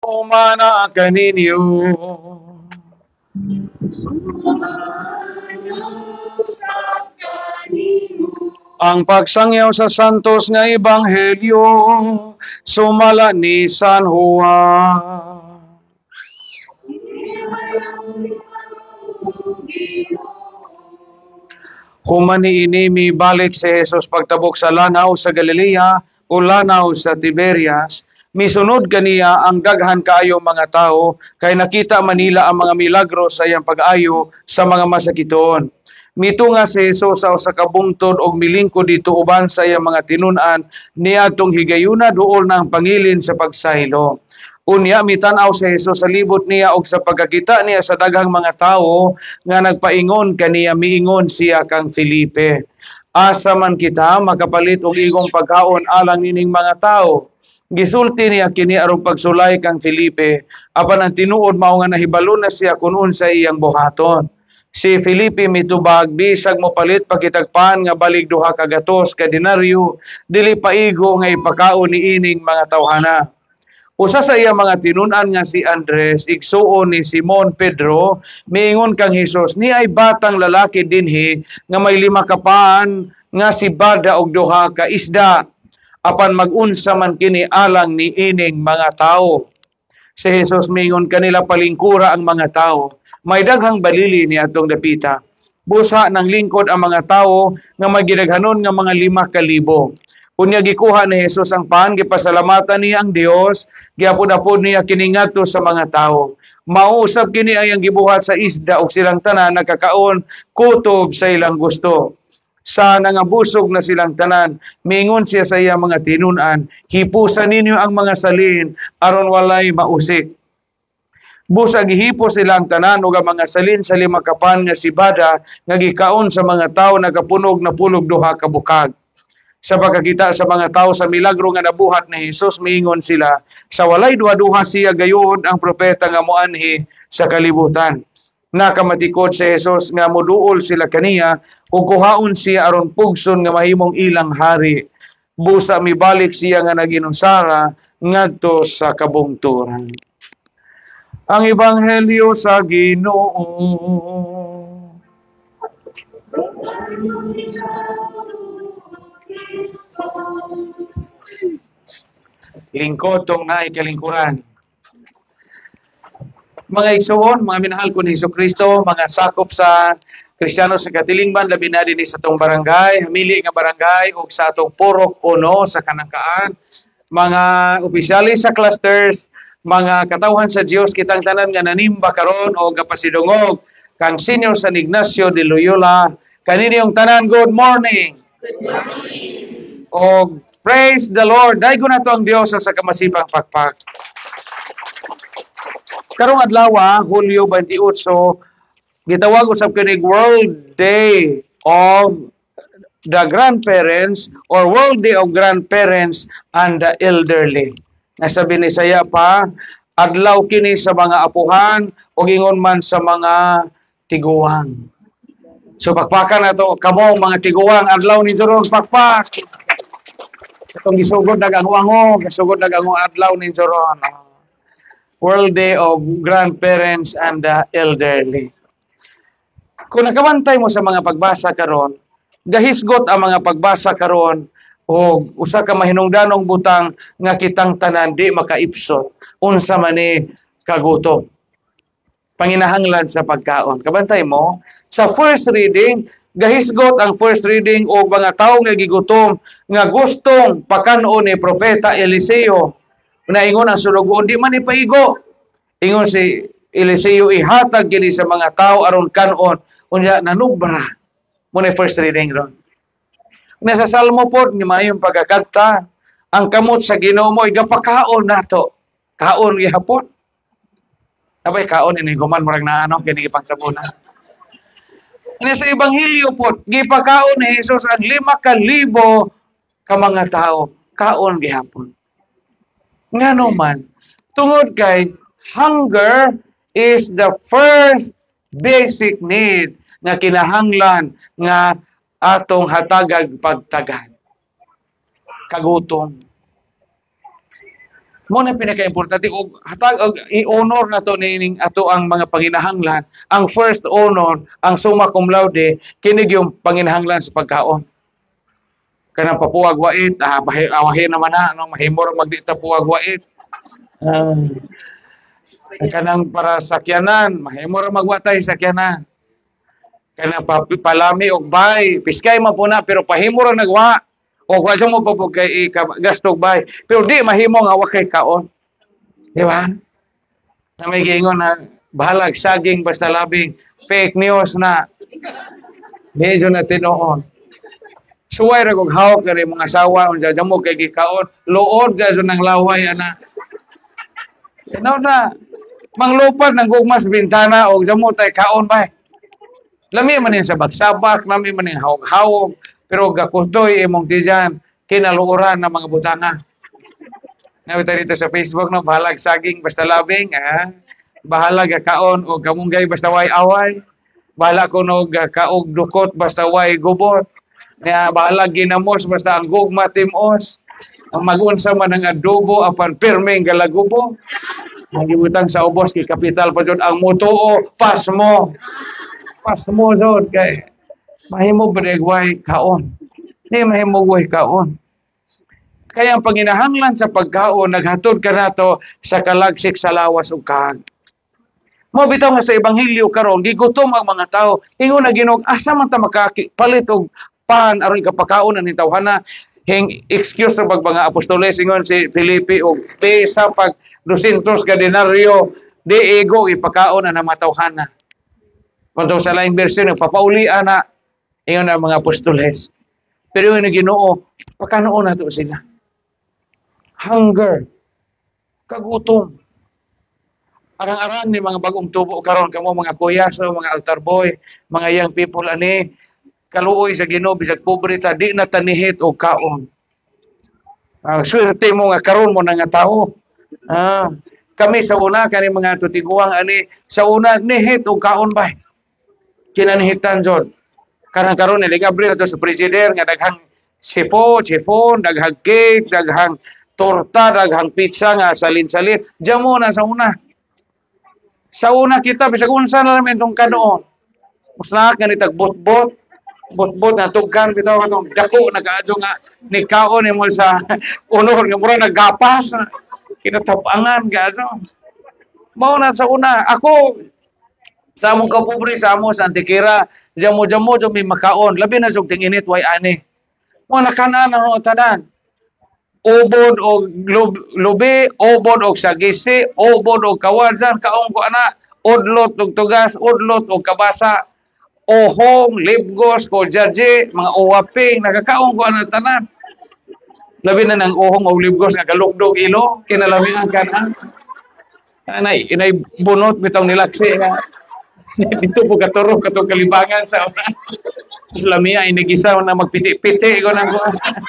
umana kaninyo. Ang pagsangyaw sa santos nga ebanghelyo sumala ni San Juan. Humani ini balik si Jesus pagtabok sa lanaw sa Galilea o lanaw sa Tiberias. Misunod kaniya ang daghan kaayo mga tao kay nakita manila ang mga milagro sa iyang pag-ayo sa mga masakiton. Mitunga si Jesus sa usa ka bungtod og milingkod dito uban sa iyang mga tinun-an niadtong higayuna duol na ang pangilin sa pagsaylo. Unya mitan-aw si Jesus sa libot niya og sa pagkakita niya sa daghang mga tawo nga nagpaingon kaniya miingon siya kang Felipe. Asa man kita makapalit og igong pagkaon alang nining mga tawo. Gisulti niya kini aron pagsulay kang Felipe apan ang tinuod mao nga nahibalo na siya kun unsa iyang buhaton. Si Felipe mitubag bisag mo palit pakitagpan nga balig duha ka gatos ka denaryo dili paigo nga ipakaon ni ining mga tawhana. Usa sa iya mga tinun-an nga si Andres, igsuon ni Simon Pedro, miingon kang Hesus, ni ay batang lalaki dinhi nga may 5 kapaan nga si bada og duha ka isda. Apan mag-unsa man kini alang ni ining mga tao. Si Hesus miingon kanila palingkura ang mga tao. May daghang balili ni atong dapita. Busa ng lingkod ang mga tao nga magidaghanon nga mga 5,000. Unya gikuha ni Jesus ang pan, gipasalamatan niya ang Dios, giapod-apod niya kini ngadto sa mga tao. Mausab kini ay ang gibuhat sa isda ug silang tanan nakakaon kutob sa ilang gusto. Sa nangabusog na silang tanan, miingon siya sa iyang mga tinun-an, hipusan ninyo ang mga salin aron walay mausik. Busa gihipo sila ang tanan ug ang mga salin sa 5 kapan nga sibada nga gikaon sa mga tawo nagapunog na pulog duha ka bukag. Sa pagkakita sa mga tao sa milagro nga nabuhat ni Jesus, miingon sila, sa walay duha-duha siya gayon ang propeta nga moanhi sa kalibutan. Nakamatikod si Jesus nga moduol sila kaniya ug kuhaon siya aron pugson nga mahimong ilang hari. Busa mibalik siya nga naginunsara ngadto sa kabungturan. Ang ebanghelyo sa Ginoo. Lingkod tong naay kalingkuran. Mga igsoon, mga minahal ko ni Jesucristo, mga sakop sa Kristiyano sa Katilingban, labi na din sa atong barangay, hamili nga barangay o sa atong purok uno sa Kanangkaan, mga opisyalis sa clusters, mga katawhan sa Dios kitang tanan nga nanimba karon o gapasidungog kang Senior San Ignacio de Loyola, kaniyong tanan good morning. Good morning. O praise the Lord. Daigo na to ang Dios sa kamasipang pagpag. Karong adlaw, Hulyo 28, gitawag usab kini World Day of the Grandparents or World Day of Grandparents and the Elderly. Nasa Binisaya pa, adlaw kini sa mga apuhan o ingon man sa mga tiguang. So pakpakan na to, kamo mga tiguang, adlaw ni Joron, pakpak. Itong gisugod nag-ango-ango, gisugod nag-ango adlaw ni Joron. World Day of Grandparents and the Elderly. Kung nakabantay mo sa mga pagbasa karon, gahisgot ang mga pagbasa karon o usa ka mahinungdanong butang nga kitang tanan di makaipsot unsa man ni kagutom. Panginahanglan sa pagkaon. Kabantay mo, sa first reading, gahisgot ang first reading o mga tawo nga gigutom nga gustong pakanon ni propeta Eliseo. Naingon ang sulugoon, di man ipaigo. Ingon si Eliseo, ihatag kini sa mga tao aron kanon. Unya, nanubra. Muna first reading ron. Nasa Salmo po, nga mayong pagkakanta, ang kamot sa Ginoo mo, igapakaon nato. Kaon gihapon. Abay, kaon ini guman murag na ano, kini ipangkabunan. Sa Ebanghelyo po, gipakaon ni Jesus ang 5,000 ka mga tao. Kaon gihapon. Nga naman, tungod kay hunger is the first basic need nga kinahanglan nga atong hatagag pagtagad. Kagutom. Mo na pinaka-importante og hatag og i-honor nato nining ato ang mga panginahanglan. Ang first honor, ang summa cum laude, kini yung panginahanglan sa pagkaon. Kanang papuwag wait, awahin naman na, no, mahimor magdita puwag wait. Kanang para sakyanan, mahimor magwatay sakyanan. Kanang palami og bay, piskay man po na, pero pahimor ang nagwa. O wa mo pa po kay gastog bay. Pero di mahimo nga wa kay kaon. Di ba? Na may gingon na bahalag saging basta labing fake news na medyo na tinuon. Suway ra kog hawak kay mga asawa unsa mo kay gikaon, luod ga nang laway ana. Ano na manglupad ng gugmas bintana og damo tay kaon bay. Lami man sa bagsabak, lami man hawak-hawak. Pero gakutoy imong tiyan kinaluoran ng mga butanga. Nawita dito sa Facebook no, bahalag saging basta labing, bahalag kaon o kamunggay basta way away. Bahala ko no kaog dukot basta way gubot. Bahalag ginamos basta ang gugma timos. Ang magunsa man ang adobo apan pirmeng galagubo. Ang gibutang sa ubos kay kapital pa jud ang mutuo pasmo. Pasmo jud kay mahimo bregway kaon. Di mahimo way kaon. Kaya ang panginahanglan sa pagkaon naghatod ka nato sa kalagsik sa lawas ug kahag. Mo bitaw nga sa ebanghelyo karon gigutom ang mga tao. Ingon na Ginoo, asa man ta makapalit og pan aron kapakaon ni tawhana. Hing excuse sa mga apostoles ingon si Filipe og pesa pag 200 ka denaryo di ego ipakaon na matawhana. Kung sa laing version papaulian na ingon ang mga apostoles. Pero yung Ginoo, pakanoon na to sila. Hunger. Kagutom. Arang-arang ni mga bagong tubo karon kamo mga kuyaso, mga altar boy, mga young people ani kaluoy sa Ginoo bisag pobre ta di na tanihit og kaon. Swerte mo nga karon mo na nga tao. Kami sa una kani mga tutiguang ani sa una nihit og kaon ba. Kinanihitan jud. Karang karon ni Gabriel ato sa president nga daghang sipon, daghang cake, daghang torta, daghang pizza nga salin-salin. Diamo na sa una. Sa una kita bisag unsa na namin tong kanoon. Usna nga ni tagbot-bot, bot-bot na tugkan bitaw katong dako nagaadyo nga ni kaon mo sa unor nga mura naggapas. Kinatapangan gaadyo. Mao na sa una ako sa among kapobre sa amo sa Antikira, jamo-jamo jo may makaon, labi na jog tinginit way ani. Mo nakanan ang tanan. Ubod og lubi, ubod og sagisi, ubod og kawadsan, kaong ko ana, udlot og tugas, udlot og kabasa, ohong, libgos, kojaji, mga uwaping, nagakaong ko ana tanan. Labi na ng ohong og libgos nga galugdog ilo, kinalamian ka na. Inay bunot bitong nilaksi nga. Dito po katuro katong kalibangan sa una. Islamia inigisa na magpiti-piti ko nang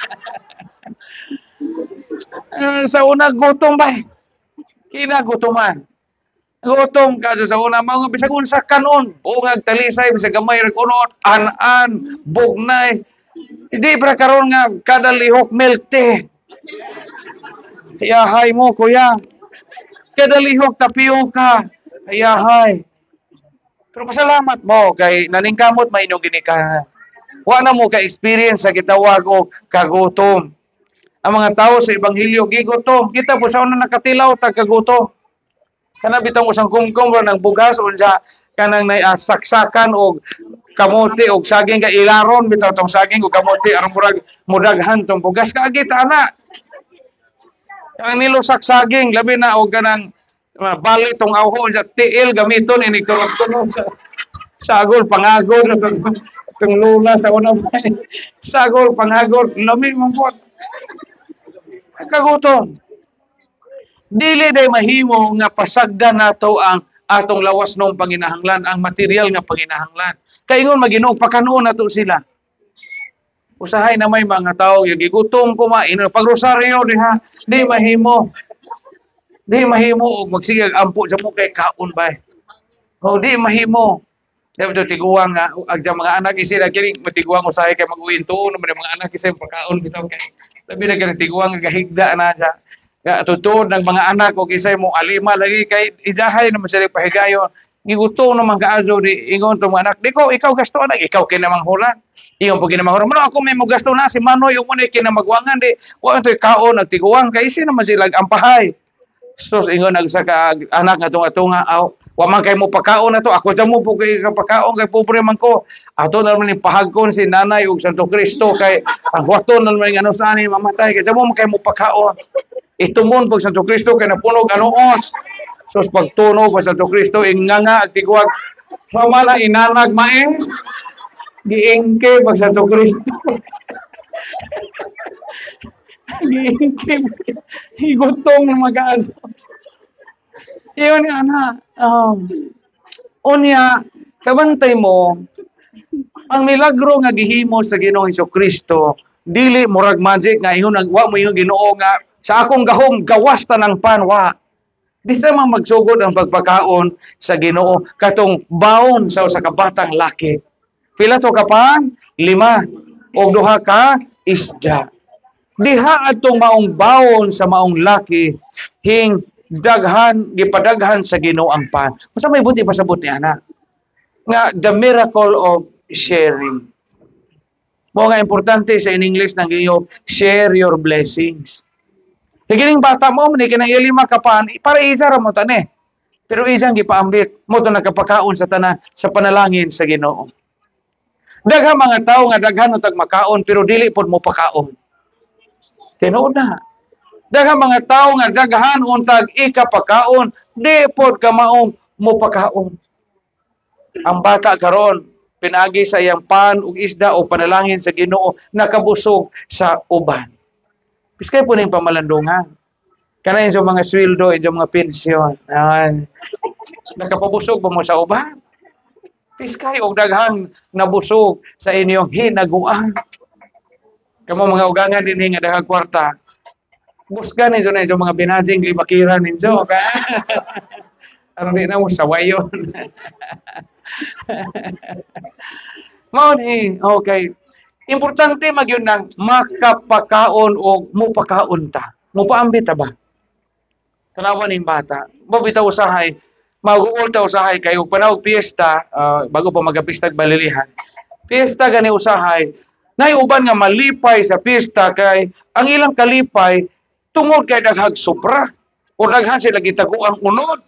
sa una gutom ba? Kinagutoman. Gutom ka sa una mga bisag unsa kanon, bungag talisay bisag gamay ra kunot, an-an, bugnay. Hindi pra karon nga kada lihok milk tea. Yahay mo kuya. Kada lihok tapioka. Yahay. Pero pasalamat mo kay naningkamot may inyong ginikanan. Wa na mo ka experience sa gitawag og kagutom. Ang mga tao sa ebanghelyo gigutom. Kita po sa una nakatilaw tag kagutom. Kana bitong usang kumkum ng bugas unsa kanang saksakan og kamote og saging ka ilaron bitaw tong saging og kamote aron murag mudaghan tong bugas kaagi ta ana. Ang nilusak saging labi na og kanang bali tong awho sa tiil gamiton inig turot-turot sa sagol pangagol tong lula sa una sagol pangagol lami mong pot kagutom dili day mahimo nga pasagdan nato ang atong lawas nung panginahanglan ang material nga panginahanglan kay ingon Maginoo pakanuon nato sila usahay na may mga tao yung gigutom kumain pagrosaryo diha di mahimo di mahimo og magsigag ampo sa mo kay kaon ba. O di mahimo. Dapat tiguang nga agja mga anak isila kini matiguang usahay kay mag-uwinto no mga anak isay pagkaon bitaw kay labi na kay tiguang gahigda na ja. Tutod ng mga anak o kisay mo alima lagi kay idahay naman sila pahigayon. Giguto naman kaazo di ingon tong mga anak. Di ko ikaw gasto anak, ikaw kinamang hula. Iyon po kinamang hula. Mano ako may mo gasto na si Manoy yung muna kinamagwangan di. Wa ito kaon nagtiguan kay isi naman sila ampahay. So ingon nagsa ka anak nga tunga aw wa man kay mo pakaon na to ako sa mo po kay pakaon kay pobre man ko. Ato na naman ni pahagkon si Nanay ug Santo Cristo kay ang waton na naman ano sa ani mamatay kay sa mo man kay mo pakaon. Itumon pag Santo Cristo kay napunog anoos. So pagtunog pa Santo Cristo inganga at tigwag mamala inanag maes giingke pag Santo Cristo. Giingke higutong ng mag-aso. Iyon nga na. Unya kabantay mo ang milagro nga gihimo sa Ginoong Hesukristo dili murag magic nga ingon wa mo yung Ginoo nga sa akong gahom gawas ta ng panwa. Di sa man magsugod ang pagpakaon sa Ginoo katong baon sa usa ka batang laki. Pila to ka pan? 5 o 2 ka isda. Diha atong maong baon sa maong laki hing gipadaghan sa Ginoo ang pan. Unsa may buti pasabot ni ana? Nga the miracle of sharing. Mo nga importante sa in English nang giyo share your blessings. Higining bata mo, ni kinang ilima kapan, para isa ra mo tani. Pero isang gipaambit, mo to nagkapakaon sa tanan sa panalangin sa Ginoo. Daghang mga tao nga daghan utag makaon pero dili pod mo pakaon. Tinuod na. Daghang mga tao nga daghan untag ikapakaon, di pod ka maong mo pakaon. Ang bata karon pinagi sa iyang pan ug isda o panalangin sa Ginoo nakabusog sa uban. Piskay po na yung pamalandungan. Kanayin sa mga sweldo, yung mga pensyon. Nakapabusog pa mo sa uban. Piskay o daghang nabusog sa inyong hinaguan. Kamo mga ugangan din nga daghang kwarta. Busgan ninyo na yung mga binading libakiran ninyo. Ano din na mo sawayon. Mauni, okay. Importante magyud nang makapakaon o mupakaon ta. Mupaambit ta ba? Tanawan ning bata. Mabitaw usahay, mag-uol ta usahay kayo panahog piyesta, bago pa magapistag balilihan. Piyesta gani usahay, nay uban nga malipay sa piyesta kay ang ilang kalipay tungod kay daghag sobra o daghan sila gitaguang unod.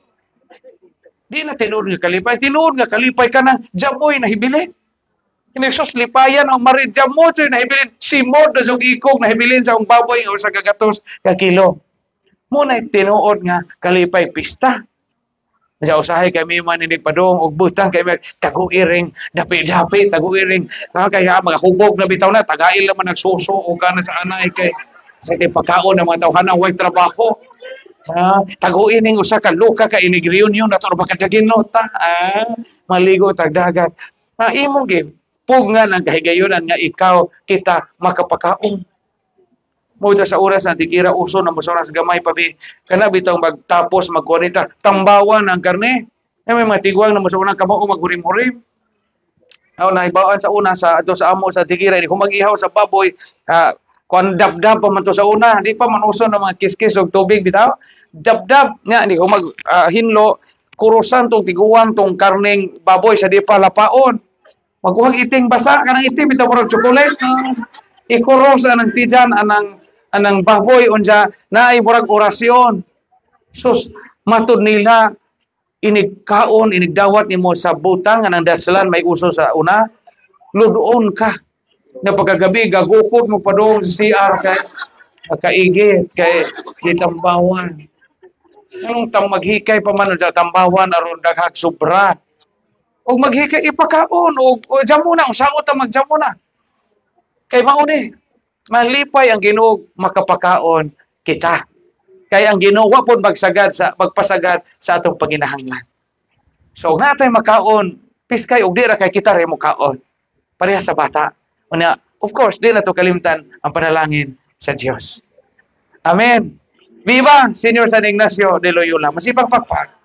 Di na tinuod nga kalipay, tinuod nga kalipay kanang jaboy na hibilin. Kinagsos lipayan ang maridya mo so nahibilin simod na siyang ikog nahibilin sa ang baboy o sa kagatos ka kilo. Muna tinuod nga kalipay pista. Sa usahay kami maninig padong og butang kay tagu-iring dapi-dapi tagu-iring kaya mga hubog na bitaw na tagail naman nagsuso o kana sa anay kay sa pagkaon ng mga tawhanan way trabaho. Tagu-ining usa ka luka ka inig reunion nato ba kadagin nota maligo tag dagat. Imong game pugngan ang kahigayonan nga ikaw kita makapakaon. Mo sa oras na tikira uso na mosoras gamay pabi kana bitong magtapos magkuanita tambawan ang karne. May mga tigwang na mosoras kamao maghurim-hurim. Aw naibawaan sa una sa ato sa amo sa tikira di humag-ihaw sa baboy kuan dabdab pa man to sa una di pa man uso na mga kiskis og tubig bitaw. Dabdab nga di humag hinlo kurusan tong tiguan tong karning baboy sa di pa lapaon. Magkuhag iting basa kanang itim bitaw murag chocolate. Ikuros anang tijan anang baboy unja naay murag orasyon. Sus matud nila inigkaon inigdawat nimo sa butang anang dasalan may uso sa una. Ludoon ka. Na pagkagabi gagukod mo padung sa CR kay kaigit kay kitambawan. Anong maghikay pa man sa tambawan aron daghag sobra. Og maghikay ipakaon og jamo na usaot ta magjamo na. Kay mao ni malipay ang Ginoo makapakaon kita. Kay ang Ginoo wa pod magpasagad sa atong panginahanglan. So natay makaon piskay og di ra kay kita ra mo kaon. Pareha sa bata. Una, of course, di na to kalimtan ang panalangin sa Dios. Amen. Viva Senior San Ignacio de Loyola. Masipag pakpak.